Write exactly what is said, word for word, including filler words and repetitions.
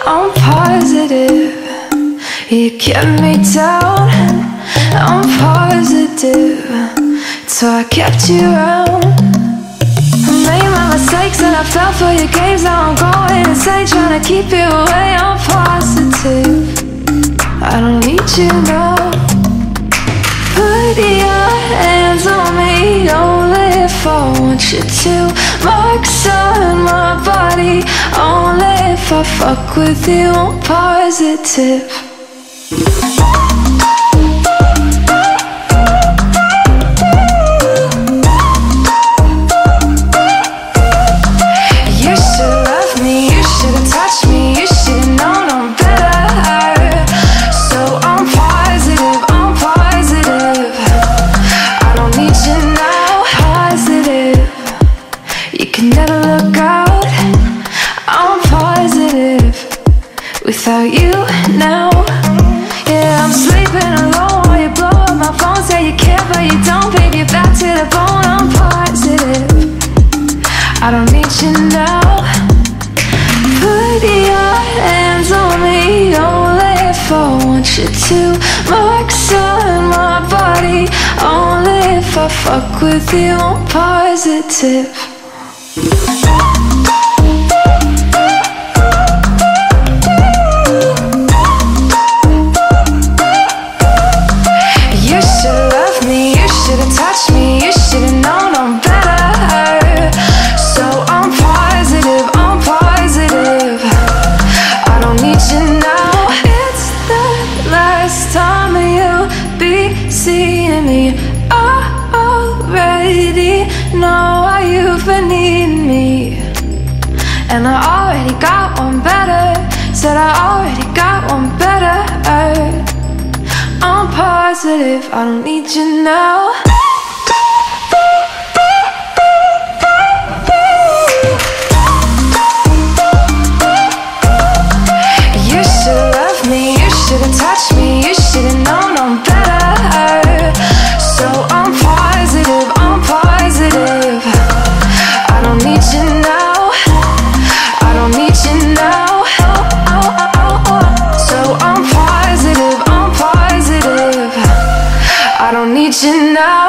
I'm positive you kept me down. I'm positive, so I kept you around. I made my mistakes and I fell for your games. Now I'm going insane trying to keep you away. I'm positive, I don't need you now. Put your hands on me only if I want you to. Marks on my body only if I fuck with you. I'm positive. Without you now, yeah, I'm sleeping alone while you blow up my phone. Say you care but you don't, baby, you're back to the bone. I'm positive, I don't need you now. Put your hands on me only if I want you to. Marks on my body only if I fuck with you. I'm positive. And I already got one better. Said I already got one better. I'm positive, I don't need you now. You should've loved me, you should've touched me, you should've known I'm better. So I'm positive, I'm positive, I don't need you now. I don't need you now.